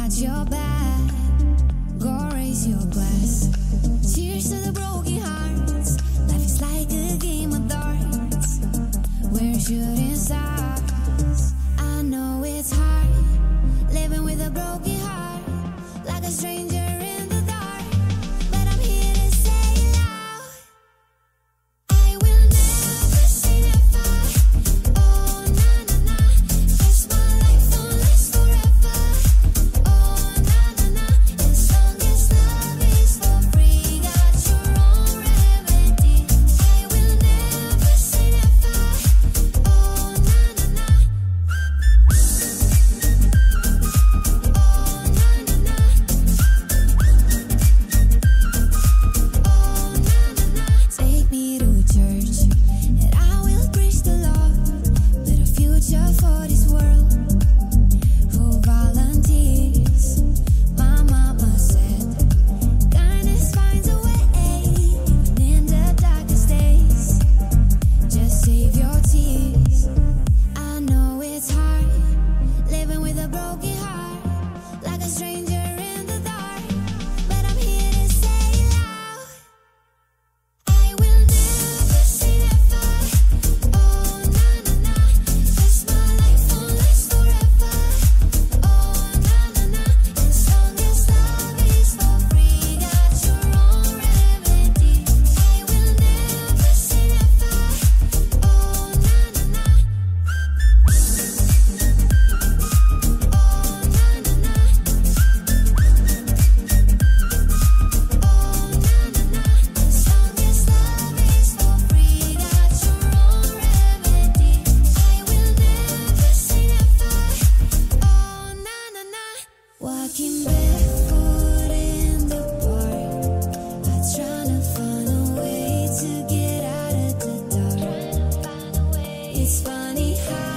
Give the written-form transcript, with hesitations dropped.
got your back. Go raise your glass. Cheers to the broken hearts. Life is like a game of darts. We're shooting stars. I know it's hard living with a broken heart, like a stranger in the dark. But I'm here to say it loud. I will never say never. Oh na na na, 'cause my life won't last forever. Oh na na na, as long as love is for free, got your own remedy. I will never say never. Oh na na na. Take me to church, and I will preach the love, better future for this world. Who volunteers? My mama said, kindness finds a way, even in the darkest days. Just save your tears. I know it's hard living with a broken heart, like a stranger in the dark. But I'm here to say it loud. I will never say never. Oh na na na, 'cause my life won't last forever. Oh na na na, as long as love is for free, got your own remedy. I will never say never. Oh na na na. Oh na na na. Oh na na na, as long as love is for free, got your own remedy. I will never say never. Oh na na na. Walking barefoot in the park, I'm trying to find a way to get out of the dark. It's funny how